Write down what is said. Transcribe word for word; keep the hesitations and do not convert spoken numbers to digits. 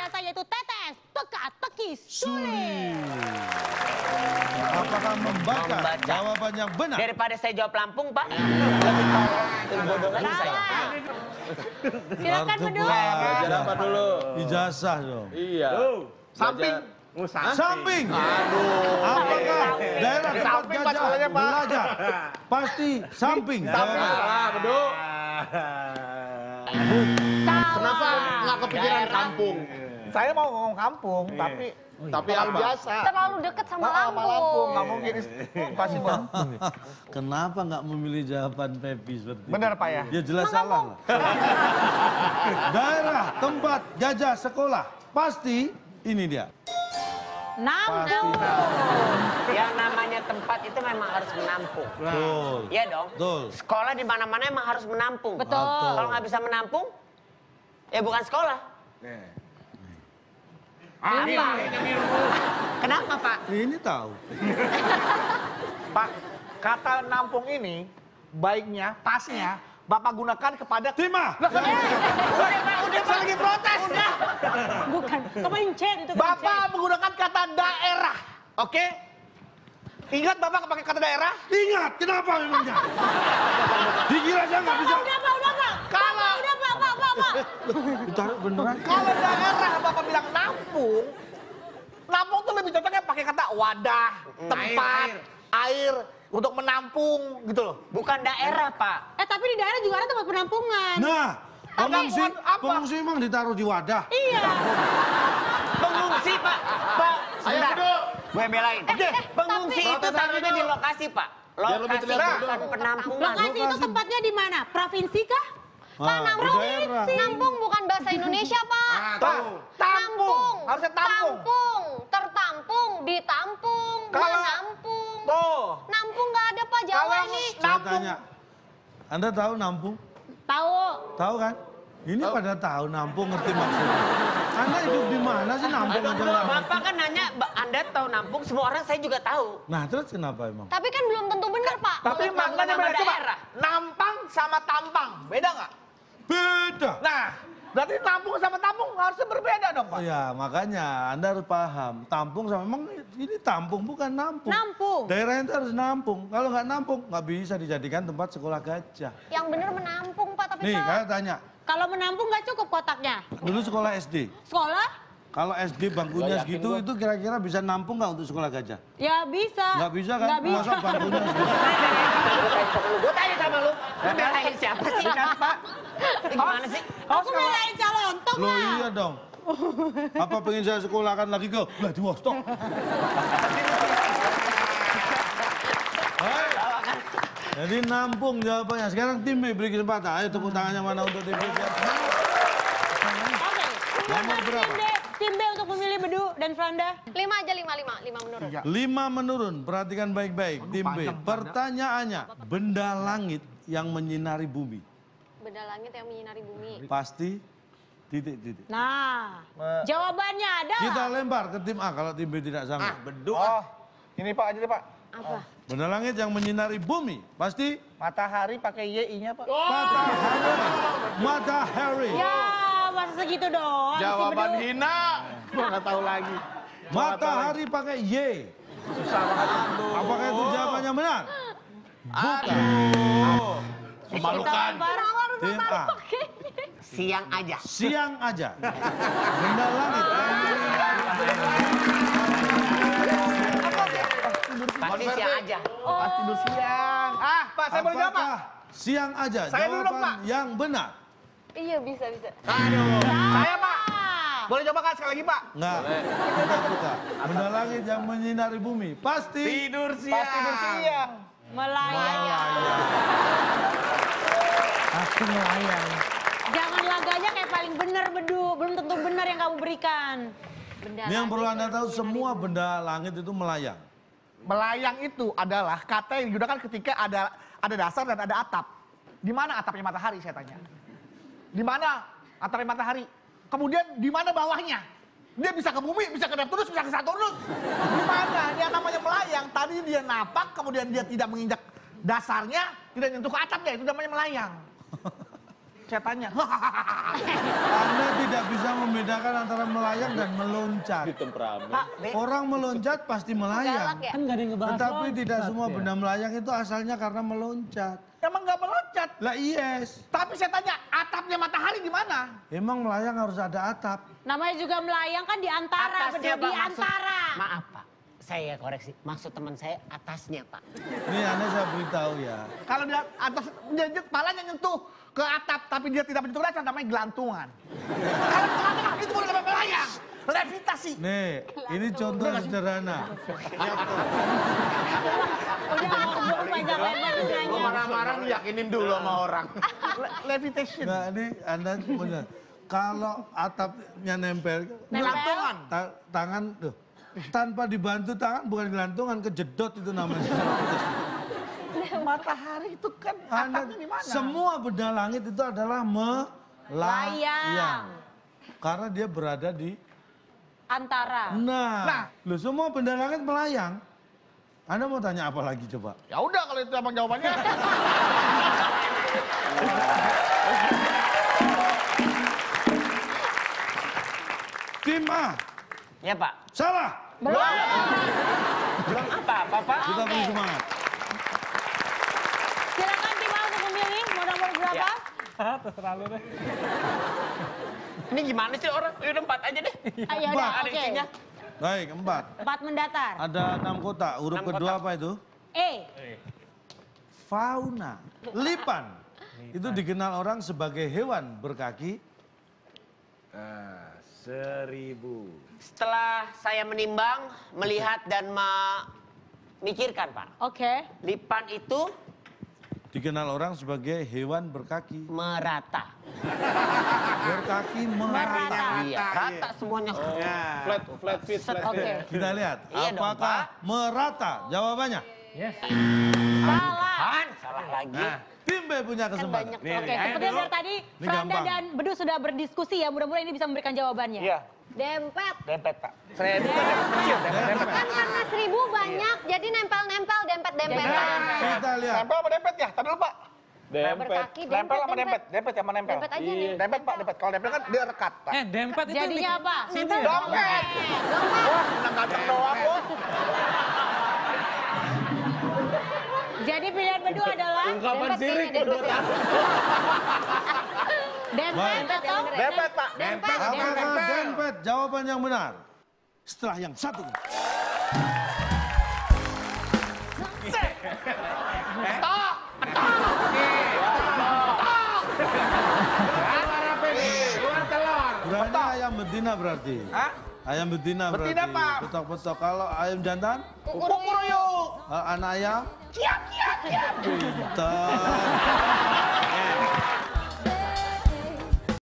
bahasa yaitu tetes, teka, teki, sulit. Apakah membaca? Membaca. Jawaban yang benar. Daripada saya jawab Lampung, Pak. Lebih bodoh lagi saya. Silakan Bedu. Belajar apa dulu? Ijazah dong. Iya. Samping. Samping. Aduh. Apakah daerah tempat Samping, Pak, gajah soalnya, Pak. belajar? Pasti samping. Samping. Jawaban. Salah, Bedu. Kenapa nggak kepikiran Daerah. kampung? Saya mau ngomong kampung, tapi Tapi terlalu apa? biasa. Terlalu deket sama Nah, sama Lampung, Lampung. nggak mungkin pasti bang. Kenapa nggak memilih jawaban Pepi seperti itu? Benar Pak ya? Ya jelas salah lah. Daerah tempat gajah sekolah. Pasti ini dia. Nampung. Yang namanya tempat itu memang harus menampung. Betul. Iya dong. Betul. Sekolah di mana-mana emang harus menampung. Betul. Kalau nggak bisa menampung, ya bukan sekolah. Apa? Kenapa, Pak? Ini tahu. Pak, kata nampung ini baiknya, pasnya Bapak gunakan kepada Timah. Udah Pak, udah saya lagi protes. Bukan, kemencet itu kemencet. Bapak menggunakan kata daerah, oke? Ingat Bapak pakai kata daerah? Ingat, kenapa memangnya? Dikira aja nggak bisa. Udah Pak, udah Pak. Kalau Udah Pak, Pak, Pak, Pak. Ditaruh beneran. kalau daerah Bapak bilang nampung, nampung tuh lebih cocoknya pakai kata wadah, tempat, air, untuk menampung gitu loh. Bukan daerah, Pak. Eh tapi di daerah juga ada tempat penampungan. Nah, pengungsi, Apa? Apa? pengungsi emang ditaruh di wadah. Iya. Pengungsi, Pak. Pak, Ayo, sebentar. Bedu. Gue belain. Oke, Pengungsi itu Protes taruhnya dulu. di lokasi, Pak. Biar lebih Lokasi terlihat, bukan Bedu. penampungan. Lokasi itu Lokasi. tempatnya di mana? Provinsi kah? Ah, di daerah. Nampung bukan bahasa Indonesia, Pak. Ah, Pak, tahu. tampung, harusnya tampung. Tampung, tertampung, ditampung, Kalau- menampung. Tuh. Nampung nggak ada, Pak, Jawa Kalau ini. Saya nampung, tanya, Anda tahu nampung? Tahu. Tahu kan? Ini pada tahu nampung, ngerti maksudnya. Anda hidup di mana sih nampung aja nggak ngerti? Bapak kan nanya, "Ba- Anda tahu nampung, semua orang saya juga tahu. Nah terus kenapa emang? Tapi kan belum tentu benar, Pak. tapi Untuk maknanya nama beda. Coba, daerah. nampang sama tampang, beda nggak? Beda. Nah, berarti nampung sama tampung harusnya berbeda dong Pak. Oh ya makanya Anda harus paham. Tampung sama emang ini tampung bukan nampung. Nampung. Daerah itu harus nampung. Kalau nggak nampung nggak bisa dijadikan tempat sekolah gajah. Yang benar menampung, Pak, tapi Nih Pak. saya tanya, Kalau menampung nggak cukup kotaknya. dulu sekolah S D. Sekolah? Kalau S D bangkunya segitu itu kira-kira bisa nampung nggak untuk sekolah gajah? Ya bisa. Nggak bisa kan? Nggak bisa. Masa bangkunya segitu? Gue tanya sama lu, lu belain siapa sih? Pak? Gimana sih? Aku belain calon tok Loh lah. iya dong. Apa pengen saya sekolahkan lagi ke Vladivostok? Hai. Jadi nampung jawabannya. Sekarang tim B beri kesempatan. Ayo tepuk tangannya mana untuk tim B. Oke. Nomor berapa? Tim B, tim B untuk memilih Bedu dan Franda. Lima aja, lima, lima. Lima menurut. Lima menurun. Perhatikan baik-baik. Tim B. Pertanyaannya. Benda langit yang menyinari bumi. Benda langit yang menyinari bumi. Pasti titik-titik. Nah, jawabannya ada. Kita lempar ke tim A kalau tim B tidak sanggup. Beduk. Oh, ini Pak aja deh Pak. Apa? Benda langit yang menyinari bumi. Pasti Matahari pakai Y I-nya Pak. matahari. Matahari. Ya, masa segitu doang sih, Jawaban Bedu. hina. Gua nggak tahu lagi. Matahari pakai Y. Susah banget. Apakah itu jawabannya benar? Aduh. Kita Memalukan. lempar. Tim A. Siang aja. Siang aja. Benda langit. Pasti siang aja. Pas tidur siang. Ah, Pak, saya boleh jawab Pak? Apakah siang aja? Saya dulu dong, Jawaban Pak. yang benar. Iya, bisa, bisa. Aduh. Saya Pak. Ah. Boleh coba kan sekali lagi Pak? Enggak. Bukan, bukan. Benda langit yang menyinari bumi. Pasti. Tidur siang. Pas tidur siang. Melayang. Aku melayang. Jangan laganya kayak paling bener Bedu. Belum tentu benar yang kamu berikan. Benda Ini yang langit perlu Anda tahu, menyinari semua bumi. benda langit itu melayang. Melayang itu adalah kata yang digunakan ketika ada ada dasar dan ada atap. Di mana atapnya matahari saya tanya? Di mana atapnya matahari? Kemudian di mana bawahnya? Dia bisa ke bumi, bisa ke Neptunus, bisa ke Saturnus. Di mana? Yang namanya melayang. Tadi dia napak, kemudian dia tidak menginjak dasarnya, tidak nyentuh ke atapnya. Itu namanya melayang. Saya tanya. Anda tidak bisa membedakan Bedakan antara melayang dan meloncat. Di temperamen. Pak, be- Orang meloncat pasti melayang. Galak ya? Kan nggak ada yang ngebahas Tetapi loncat tidak semua ya. benda melayang itu asalnya karena meloncat. Emang nggak meloncat. Lah yes. Tapi saya tanya, atapnya matahari di mana? Emang melayang harus ada atap. Namanya juga melayang kan di antara, atasnya, bedu di Pak, maksud- antara. Maaf, Pak. Saya koreksi. Maksud teman saya atasnya, Pak. Nih Anda saya beritahu ya. Kalau dia atas, dia, dia kepalanya nyentuh ke atap, tapi dia tidak menyentuh dasar, namanya gelantungan. Kalau gelantungan itu bukan namanya melayang, levitasi. Nih, ini contoh sederhana. Udah ngomong panjang lebar Lu nanya. marah-marah lu yakinin dulu sama orang. Le- levitation. Nah ini Anda benar. Kalau atapnya nempel, Gelantungan. ta- tangan tuh. Tanpa dibantu tangan bukan gelantungan, kejedot itu namanya. Matahari itu kan Anda, atapnya di mana? semua benda langit itu adalah melayang. Layang. Karena dia berada di Antara. Nah, Nah. loh semua benda langit melayang. Anda mau tanya apa lagi coba? Ya udah kalau itu emang jawabannya. Tim A, Ya, Pak. salah. Belum apa, Bapak? Kita beri semangat. Silakan tim A untuk memilih mau nomor berapa? Ya. Terserah lu deh. Ini gimana sih orang? Udah empat aja deh. Ah, ya udah, Empat. Ada oke. isinya. Baik, empat. Empat mendatar. Ada enam kotak. Huruf Enam kedua kotak. apa itu? E. Fauna. Lipan. Itu dikenal orang sebagai hewan berkaki. Ah, seribu. Setelah saya menimbang, melihat dan memikirkan, Pak. Oke. Lipan itu Dikenal orang sebagai hewan berkaki. merata. Berkaki merata. Merata. Iya, rata semuanya. Flat, flat feet, flat Oke. feet. Kita lihat, Iya dong, apakah Pak. merata? Jawabannya. Yes. Salah. Kan? Salah lagi. Tim B punya Kan kesempatan. banyak. Oke, sepertinya dari tadi Ini Franda gampang. dan Bedu sudah berdiskusi ya. Mudah-mudahan ini bisa memberikan jawabannya. Iya, Dempet. dempet Pak. Saya itu dempet kecil, dempet. dempet. Kan karena seribu banyak, jadi nempel-nempel, dempet-dempetan. Kita lihat. Nempel sama dempet ya? Tadi dulu Pak. Dempet. Berkaki, Nempel sama dempet, dempet, dempet sama nempel. Dempet aja nih. Dempet Pak, dempet. Kalau dempet kan dia rekat Pak. Eh, dempet itu Jadinya bikin- apa? Sini. Dompet. Wah, menang ganteng doang bos. Jadi pilihan Bedu adalah Ungkapan sirik kayaknya, kedua tangan. dempet Baik. atau Dempet Pak. Dempet. Apakah dempet? Jawaban yang benar. Setelah yang satu. Berarti ayam betina berarti. Hah? Ayam betina berarti. Betina, Pak. Petok-petok. Kalau ayam jantan, Kukuruyuk. eh, anak ayam. Kiap, kiap, kiap. Pintar.